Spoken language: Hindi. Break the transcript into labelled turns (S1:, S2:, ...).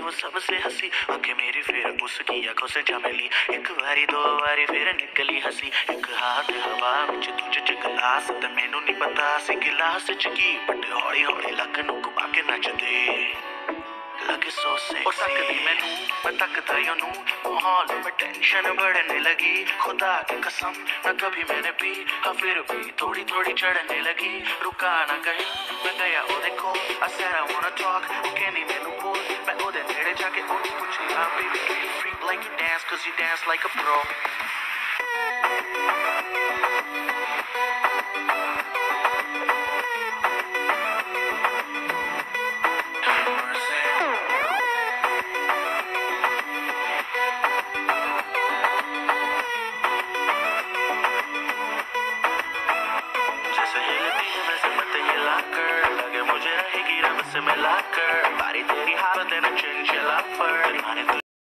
S1: वो सबसे हंसी, आंखें मेरी फिर उसकी आंखों से जा मिली, एक बारी दो बारी फिर निकली हंसी, एक हाथ हवा विच दूजे च गिलास, ते मैनू नहीं पता सी गिलास च की, बट हौली हौली लक नू घुमा के नचदे लगे सो सेक्सी। और तकदी मैनू मैं तकदा ही ओनू, माहौल में टेंशन बढ़ने लगी, खुदा की कसम न कभी मैंने पी, हाँ फिर भी थोड़ी थोड़ी चढ़ने लगी, रुका ना कहीं मैं गया ओदे कोल, I said I wanna talk, कहनी मैनू बोल, मैं ओदे नेड़े जाके ओनू पूछी, हाँ baby do you freak like you dance, cause you dance like a pro। जैसे हिलती है वैसे मत हिला कर, लगे मुझे रहेगी रब से मिला कर, बारी तेरी हालत है ना चिंचिला पर।